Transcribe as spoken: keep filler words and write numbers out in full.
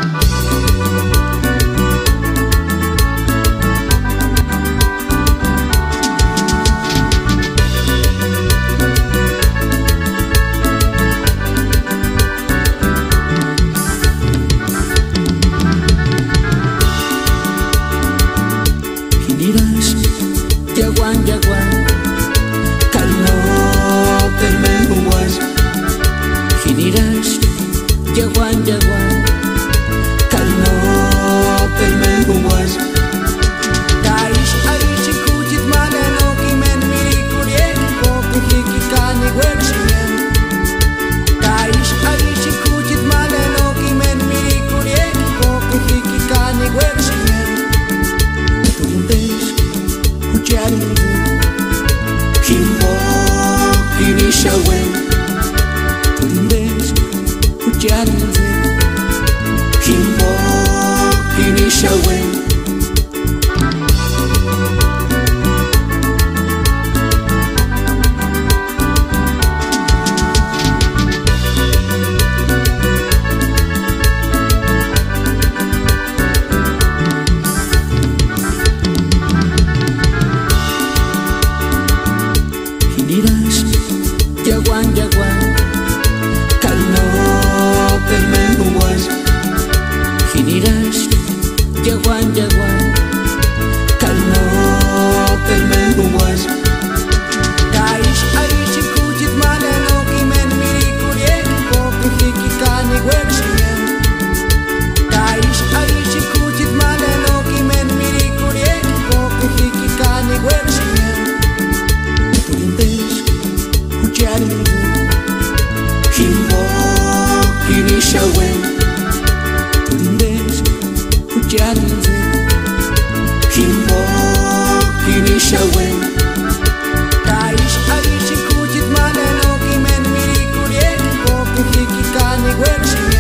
Yaguan, yaguan, kalno termenguas. Hiniras, yaguan, yaguan, kalno termenguas. Taish arish kuchit maleno kimen mirikuliek kopiki kani wexingen. Taish arish kuchit maleno kimen mirikuliek kopiki kani wexingen. Kimbo kinishawe Turindes Ucharinze Kimbo kinishawe Yaguan, yaguan, kalno termenguas. Hiniras, yaguan, yaguan, kalno termenguas. Taish arish kuchit maleno kimen mirikuliek kopiki kani wexingen. Taish arish kuchit maleno kimen mirikuliek kopiki kani wexingen. Kimbo kinishawe Turindes Ucharinze Kimbo kinishawe Taish arish kuchit maleno kimen mirikuliek kopiki kani wexingen.